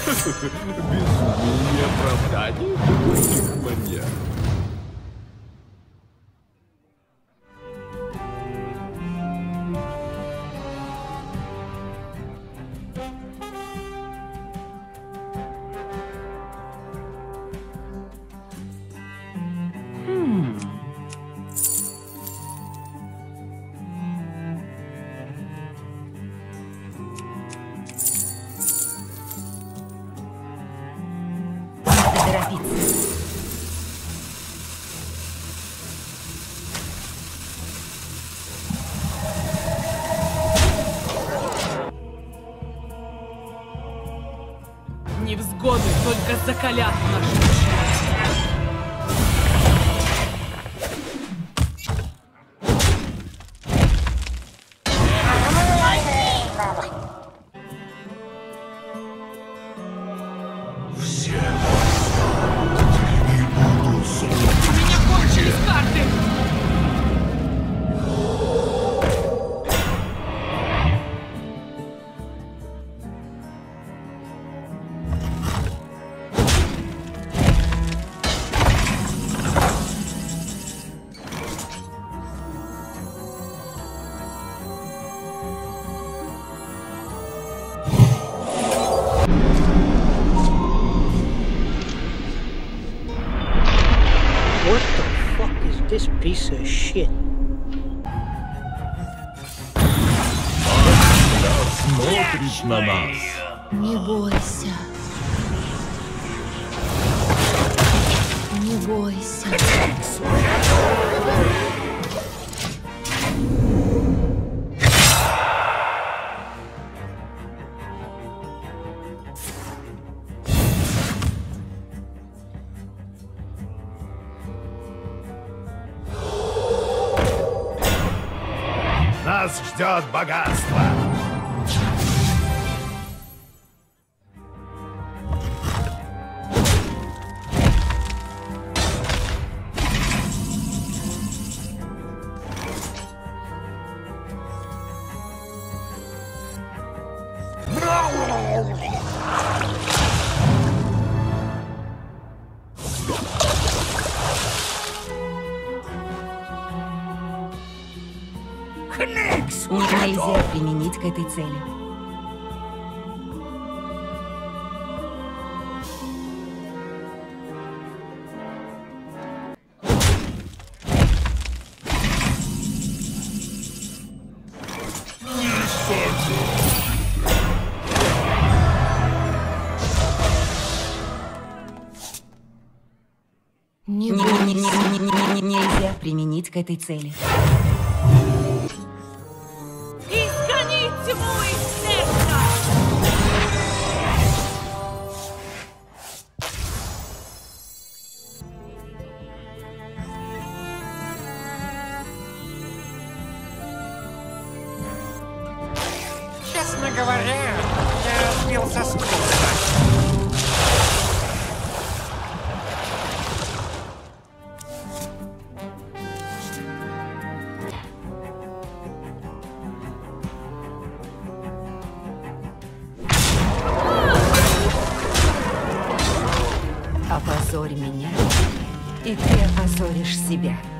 Безумие оправданий таких маньяк. Невзгоды только закалят нашу душу. What the fuck is this piece of shit? Смотрит на нас. Не бойся. Не бойся. Нас ждет богатство. Нельзя применить к этой цели. Нельзя применить к этой цели. Изгони тьму из сердца! Честно говоря, я сбился с курса. Опозорь меня, и ты опозоришь себя.